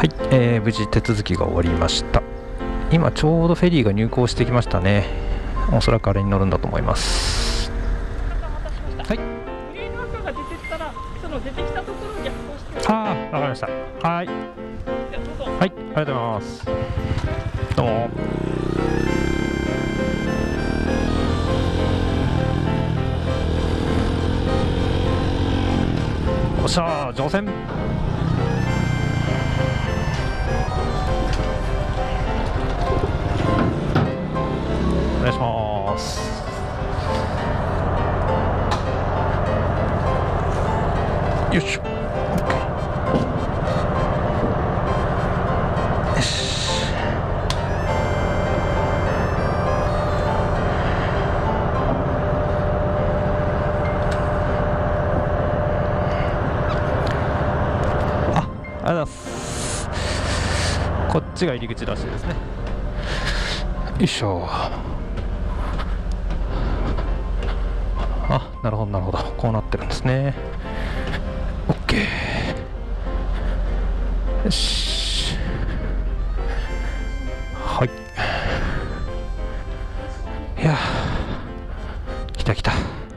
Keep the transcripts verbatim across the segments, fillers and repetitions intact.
はい、えー、無事手続きが終わりました。今ちょうどフェリーが入港してきましたね。おそらくあれに乗るんだと思います。はい。グリーンマークが出てたら、その出てきたところを逆行して。ああ、わかりました。はい。はい、ありがとうございます。どうも。おっしゃー、乗船。お願いします。よいしょ。よし。あ、ありがとうございます。こっちが入り口らしいですね。よいしょ。あ、なるほどなるほど、こうなってるんですね。 OK。 よし。はい。いやー、来た来た。は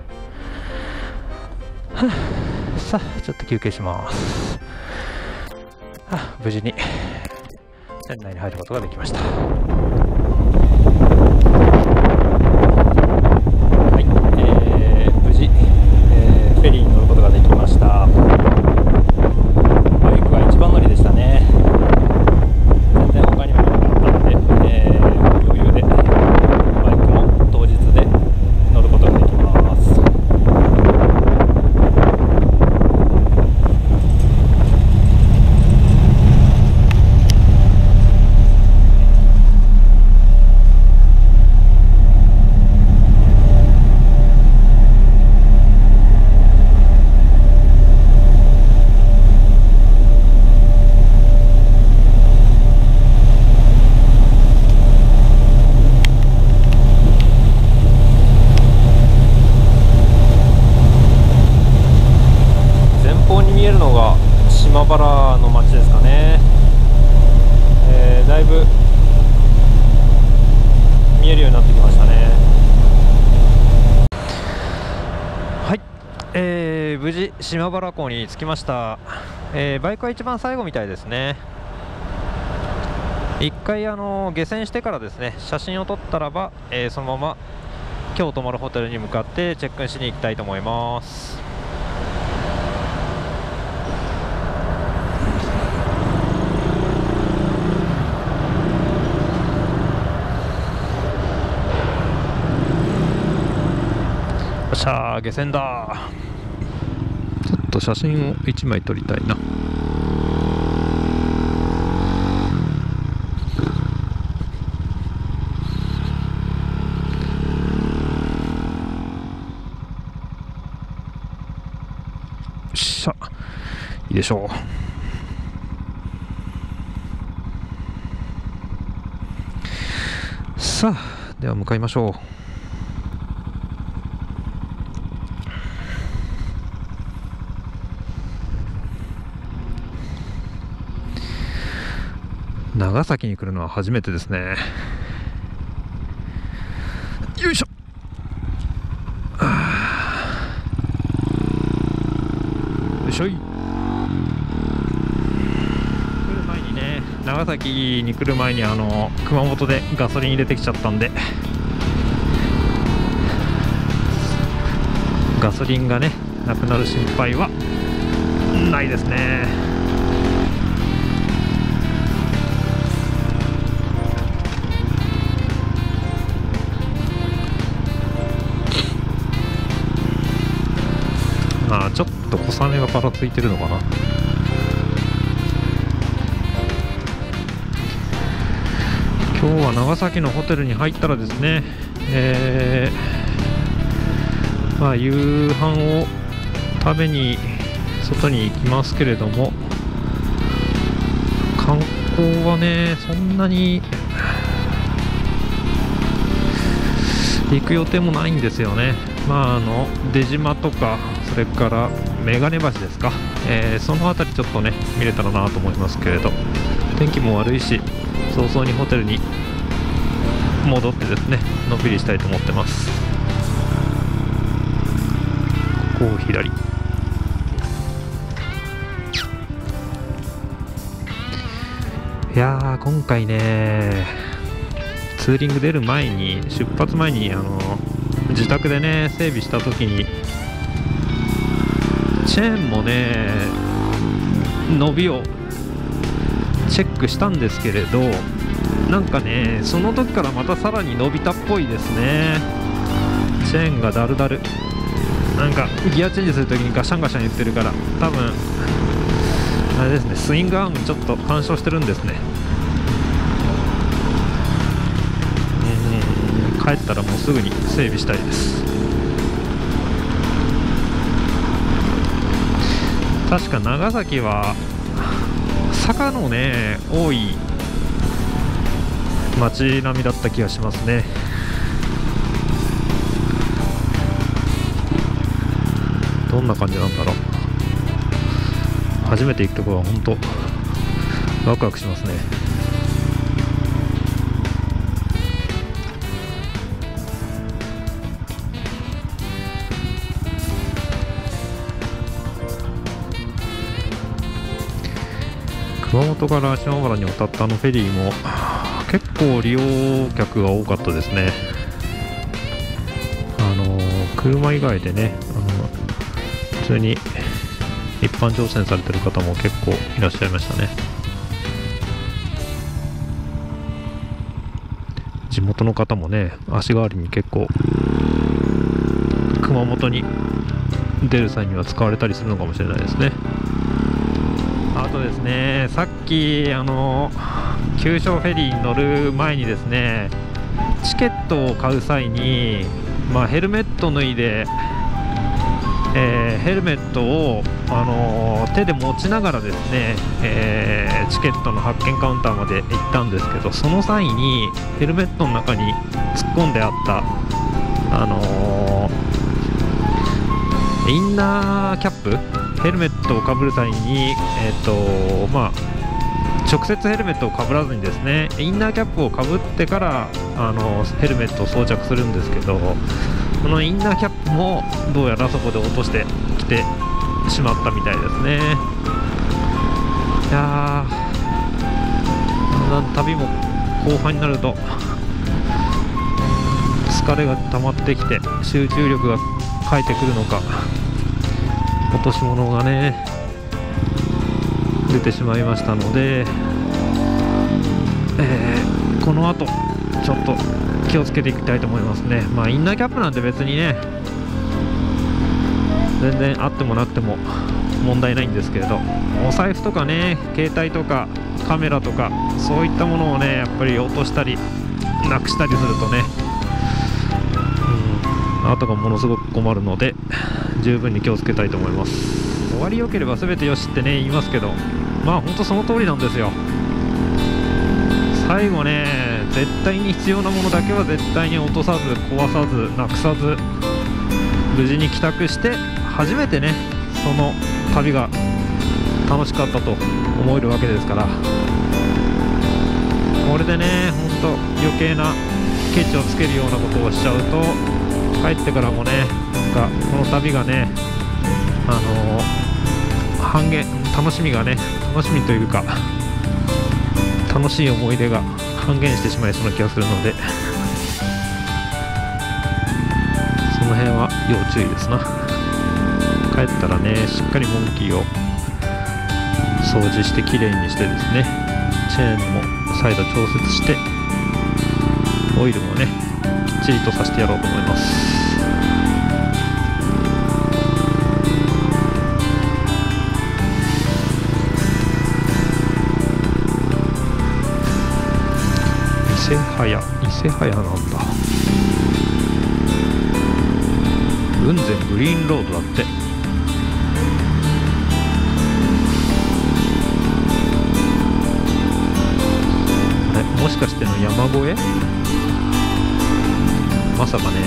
あ、さあちょっと休憩します。はあ、無事に船内に入ることができました。フェリーに乗ることができました。バイクは一番乗りでしたね。全然他にもなかったので、えー、余裕でバイクも当日で乗ることができます。島原の町ですかね。えー、だいぶ見えるようになってきましたね。はい、えー、無事島原港に着きました。えー、バイクは一番最後みたいですね。一回あの下船してからですね、写真を撮ったらば、えー、そのまま今日泊まるホテルに向かってチェックインしに行きたいと思います。さあ下船だ。ちょっと写真をいちまい撮りたいな。よっしゃ、いいでしょう。さあでは向かいましょう。長崎に来るのは初めてですね。よいしょ。よいしょい。来る前にね、長崎に来る前にあの熊本でガソリン入れてきちゃったんで、ガソリンがねなくなる心配はないですね。あ、ちょっと小雨がぱらついてるのかな。今日は長崎のホテルに入ったらですね、えー、まあ夕飯を食べに外に行きますけれども、観光はねそんなに行く予定もないんですよね。まああの出島とか、それから眼鏡橋ですか、えー、その辺りちょっとね見れたらなと思いますけれど。 天気も悪いし早々にホテルに戻ってですねのんびりしたいと思ってます。ここを左、いやー今回ねツーリング出る前に出発前にあの自宅でね整備した時にチェーンもね伸びをチェックしたんですけれど、なんかねその時からまたさらに伸びたっぽいですね。チェーンがだるだる、なんかギアチェンジするときにガシャンガシャン言ってるから、多分あれですね、スイングアームちょっと干渉してるんですね。うん、帰ったらもうすぐに整備したいです。確か長崎は坂のね多い街並みだった気がしますね。どんな感じなんだろう。初めて行くところは本当ワクワクしますね。熊本から島原に渡ったあのフェリーも結構利用客が多かったですね。あの車以外でね、あの普通に一般乗船されてる方も結構いらっしゃいましたね。地元の方もね足代わりに結構熊本に出る際には使われたりするのかもしれないですね。あとですね、さっきあの急所フェリーに乗る前にですねチケットを買う際に、まあ、ヘルメット脱いで、えー、ヘルメットを、あのー、手で持ちながらですね、えー、チケットの発券カウンターまで行ったんですけど、その際にヘルメットの中に突っ込んであった、あのー、インナーキャップ、ヘルメットをかぶる際に、えーとまあ、直接ヘルメットをかぶらずにですねインナーキャップをかぶってからあのヘルメットを装着するんですけど、このインナーキャップもどうやらそこで落としてきてしまったみたいですね。いやー、だんだん旅も後半になると疲れが溜まってきて集中力が返ってくるのか、落とし物がね出てしまいましたので、えー、この後ちょっと気をつけていきたいと思いますね。まあインナーキャップなんて別にね全然あってもなくても問題ないんですけれど、お財布とかね携帯とかカメラとかそういったものをねやっぱり落としたりなくしたりするとね、うん、後がものすごく困るので十分に気をつけたいと思います。終わり良ければ全てよしってね言いますけど、まあ本当その通りなんですよ。最後ね絶対に必要なものだけは絶対に落とさず壊さずなくさず無事に帰宅して初めてねその旅が楽しかったと思えるわけですから、これでね本当余計なケチをつけるようなことをしちゃうと帰ってからもねなんかこの旅がねあのー半減、楽しみがね楽しみというか楽しい思い出が半減してしまいそうな気がするので、その辺は要注意ですな。帰ったらねしっかりモンキーを掃除してきれいにしてですね、チェーンも再度調節してオイルもねきっちりとさせてやろうと思います。伊勢早伊勢早なんだ。雲仙グリーンロードだって。えもしかしての山越え、まさかね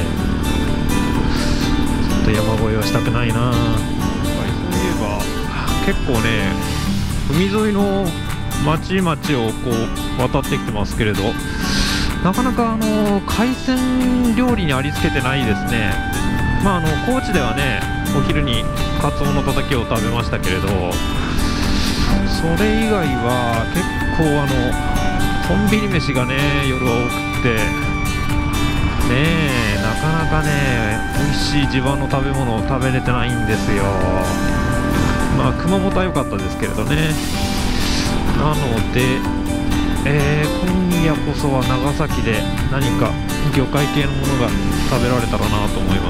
ちょっと山越えはしたくないな。そういえば結構ね海沿いの町々をこう渡ってきてますけれど、なかなかあの海鮮料理にありつけてないですね。まああの高知ではね、お昼にカツオのたたきを食べましたけれど、それ以外は結構あのコンビニ飯がね夜は多くてねえ、なかなかね美味しい地盤の食べ物を食べれてないんですよ。まあ熊本は良かったですけれどね。なので、えー、今夜こそは長崎で何か魚介系のものが食べられたらなと思います。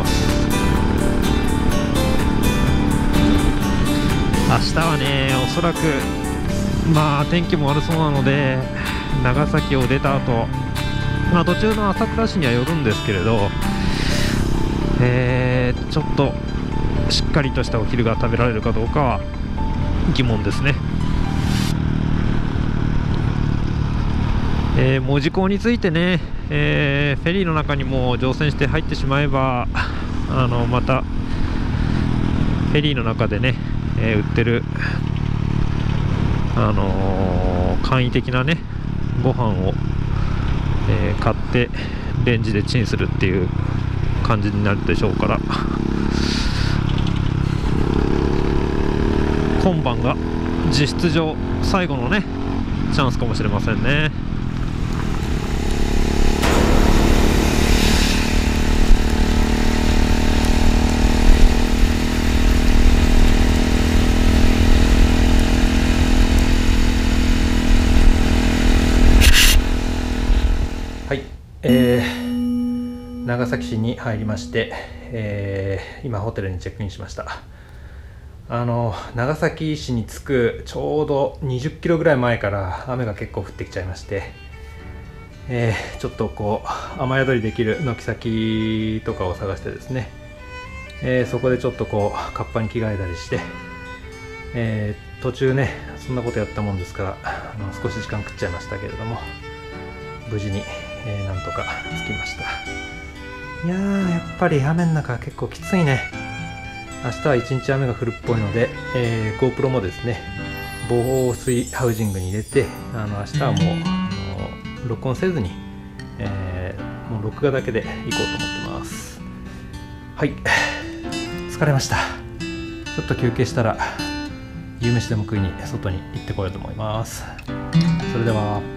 明日はね、おそらくまあ天気も悪そうなので、長崎を出た後、まあ途中の朝倉市には寄るんですけれど、えー、ちょっとしっかりとしたお昼が食べられるかどうかは疑問ですね。えー、門司港についてね、えー、フェリーの中にも乗船して入ってしまえば、あのまたフェリーの中でね、えー、売ってる、あのー、簡易的なねご飯を、えー、買ってレンジでチンするっていう感じになるでしょうから、今晩が実質上最後のねチャンスかもしれませんね。はい、えー、長崎市に入りまして、えー、今ホテルにチェックインしました。あの長崎市に着くちょうどにじゅっキロぐらい前から雨が結構降ってきちゃいまして、えー、ちょっとこう雨宿りできる軒先とかを探してですね、えー、そこでちょっとこうカッパに着替えたりして、えー、途中ねそんなことやったもんですから、あの少し時間食っちゃいましたけれども、無事に、えー、なんとか着きました。いやー、やっぱり雨の中は結構きついね。明日は一日雨が降るっぽいので、えー、GoPro もですね防水ハウジングに入れて、あの明日はもうあの録音せずに、えー、もう録画だけで行こうと思ってます。はい、疲れました。ちょっと休憩したら夕飯でも食いに外に行ってこようと思います。それでは。